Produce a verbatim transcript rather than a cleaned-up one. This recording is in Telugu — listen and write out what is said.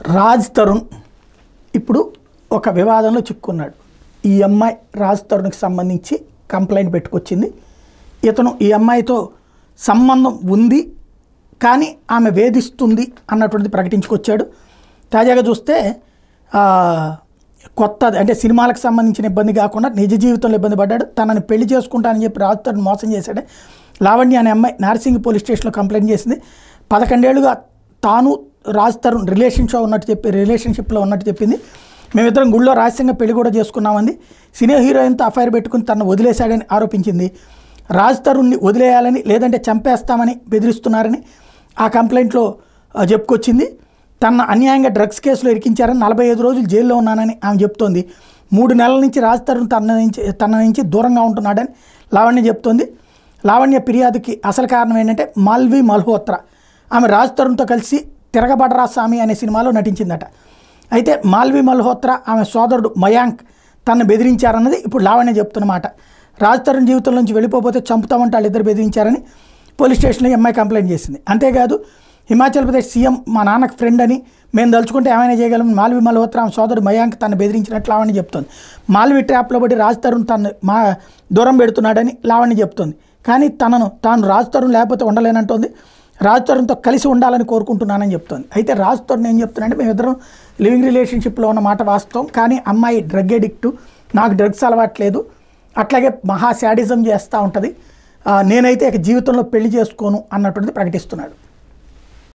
రాజ్ తరుణ్ ఇప్పుడు ఒక వివాదంలో చిక్కుకున్నాడు. ఈ అమ్మాయి రాజ్ తరుణ్కి సంబంధించి కంప్లైంట్ పెట్టుకొచ్చింది. ఇతను ఈ అమ్మాయితో సంబంధం ఉంది కానీ ఆమె వేధిస్తుంది అన్నటువంటిది ప్రకటించుకొచ్చాడు. తాజాగా చూస్తే కొత్త అంటే సినిమాలకు సంబంధించిన ఇబ్బంది కాకుండా నిజ జీవితంలో ఇబ్బంది పడ్డాడు. తనని పెళ్లి చేసుకుంటానని చెప్పి రాజ్ తరుణ్ మోసం చేశాడు. లావణ్య అనే అమ్మాయి నార్సింగ్ పోలీస్ స్టేషన్లో కంప్లైంట్ చేసింది. పదకొండేళ్లుగా తాను రాజ్ తరుణ్ రిలేషన్షిప్ ఉన్నట్టు చెప్పి రిలేషన్షిప్లో ఉన్నట్టు చెప్పింది. మేమిద్దరం గుళ్ళో రహస్యంగా పెళ్లి కూడా చేసుకున్నామంది. సినీ హీరోయిన్తో అఫైర్ పెట్టుకుని తను వదిలేశాడని ఆరోపించింది. రాజ్ తరుణ్ని వదిలేయాలని లేదంటే చంపేస్తామని బెదిరిస్తున్నారని ఆ కంప్లైంట్లో చెప్పుకొచ్చింది. తన అన్యాయంగా డ్రగ్స్ కేసులో ఇరికించారని నలభై ఐదు రోజులు జైల్లో ఉన్నానని ఆమె చెప్తోంది. మూడు నెలల నుంచి రాజ్ తరుణ్ తన నుంచి తన నుంచి దూరంగా ఉంటున్నాడని లావణ్య చెప్తోంది. లావణ్య ఫిర్యాదుకి అసలు కారణం ఏంటంటే మాల్వి మల్హోత్రా ఆమె రాజ్ తరుణ్తో కలిసి తిరగబడరా స్వామి అనే సినిమాలో నటించిందట. అయితే మాల్వి మల్హోత్రా ఆమె సోదరుడు మయాంక్ తనను బెదిరించారన్నది ఇప్పుడు లావణ్య చెప్తున్నమాట. రాజ్ తరుణ్ జీవితం నుంచి వెళ్ళిపోతే చంపుతామంటే వాళ్ళిద్దరు బెదిరించారని పోలీస్ స్టేషన్లో అమ్మాయి కంప్లైంట్ చేసింది. అంతేకాదు హిమాచల్ ప్రదేశ్ సీఎం మా నాన్నకు ఫ్రెండ్ అని మేము తలుచుకుంటే ఏమైనా చేయగలం. మాల్వి మల్హోత్రా ఆమె సోదరుడు మయాంక్ తను బెదిరించినట్లు లావణ్య చెప్తోంది. మాల్వి ట్రాప్లో పడి రాజ్ తరుణ్ తను మా దూరం పెడుతున్నాడని లావణ్య చెప్తోంది. కానీ తనను తాను రాజ్ తరుణ్ లేకపోతే ఉండలేనంటోంది. రాజ్ తరుణ్తో కలిసి ఉండాలని కోరుకుంటున్నానని చెప్తోంది. అయితే రాజ్ తరుణ్ ఏం చెప్తున్నాడంటే మేమిద్దరం లివింగ్ రిలేషన్షిప్లో ఉన్న మాట వాస్తవం, కానీ అమ్మాయి డ్రగ్ ఎడిక్టు, నాకు డ్రగ్స్ అలవాట్లేదు, అట్లాగే మహా శాడిజం చేస్తూ ఉంటుంది, నేనైతే ఇక జీవితంలో పెళ్లి చేసుకోను అన్నటువంటిది ప్రకటిస్తున్నాడు.